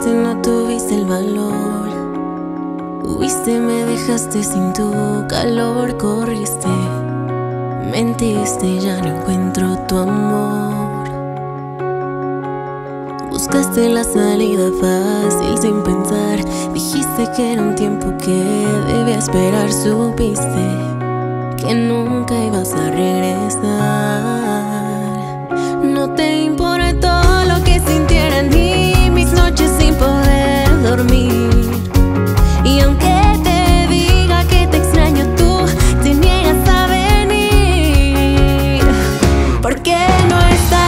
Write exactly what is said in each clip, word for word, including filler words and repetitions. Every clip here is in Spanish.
fuiste, no tuviste el valor. Huiste, me dejaste sin tu calor. Corriste, mentiste, ya no encuentro tu amor. Buscaste la salida fácil sin pensar. Dijiste que era un tiempo que debía esperar. Supiste que nunca ibas a regresar. No te importó lo que sintiera ni mis noches sin poder dormir. Y aunque te diga que te extraño, tú te niegas a venir. ¿Por qué no estás?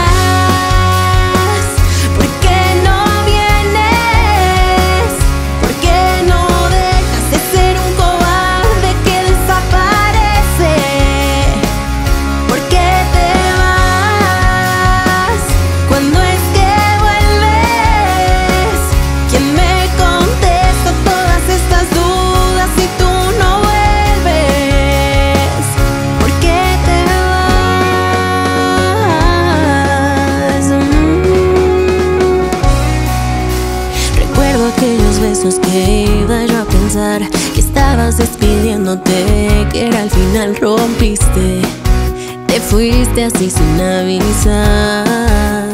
¿Por qué no vienes? ¿Por qué no dejas de ser un cobarde que desaparece? ¿Por qué te vas? ¿Cuándo es que vuelves? ¿Quién me contesta todas estas dudas si tú no vuelves? ¿Por qué te vas? Mm. Recuerdo aquellos besos que iba yo a pensar que estabas despidiéndote, que era al final rompiste. Te fuiste así sin avisar.